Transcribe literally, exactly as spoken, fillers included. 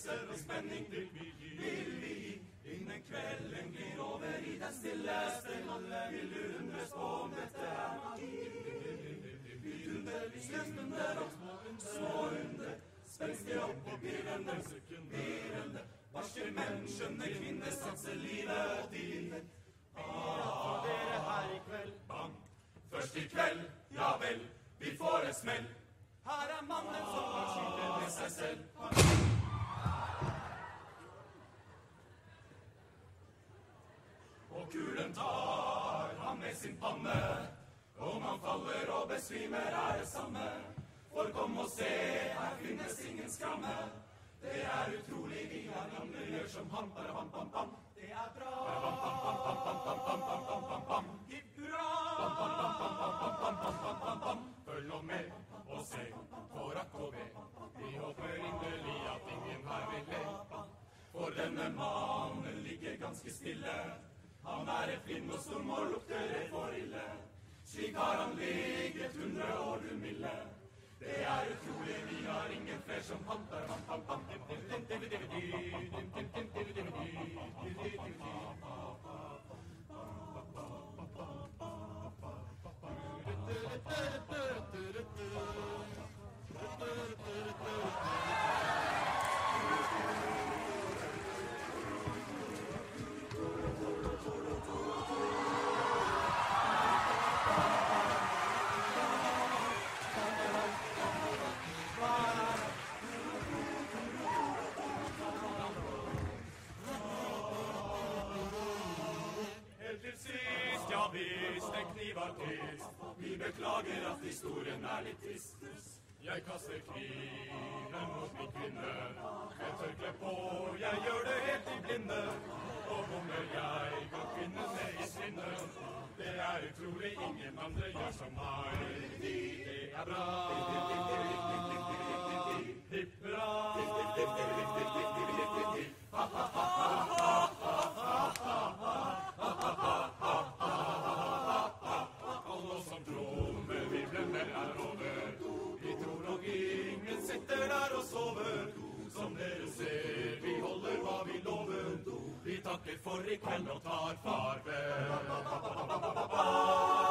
følelser og spenning vil vi gi, vil vi gi. Innen kvelden glir over i den stilleste nalle, vil du undres på om dette er magi. Vidunderlig stunder og små under, spenstig opp og pirrende, pirrende. Barske menn, skjønne kvinner, satser livet og tiden. For dere her i kveld, bang. Først i kveld, ja vel, vi får en smell. Her er mannen som har skyter med seg selv. Og kulen tar han med sin panne. Om han faller og besvimer er det samme. For kom og se, her finnes ingen skramme. Det er utrolig, vi har gamle gjør som han, bare bam, bam, bam. Det er bra. Bam, bam, bam, bam, bam, bam, bam, bam, bam, bam, bam. Hipp hurra. Bam, bam, bam, bam, bam, bam, bam, bam, bam, bam, bam. Følg nå med og se på rakk og ved. Vi håper inderlig at ingen her vil le. For denne mannen ligger ganske stille. Han er et blind og stum og lukter det for ille. Slik har han ligget hundre år umille. Det er utrolig, vi har ingen flere som han. Bam, bam, bam, vi beklager at historien er litt trist. Jeg kaster kniven mot min kvinne. Jeg tørkler på, jeg gjør det helt i blinde. Og bommer jeg går kvinnen ned i sinne. Det er utrolig, ingen andre gjør som meg. Det er bra. Hipp hurra. Ha ha ha ha ha ha ha. Sitter der og sover. Som dere ser, vi holder hva vi lover. Vi takker for i kveld og tar farvel.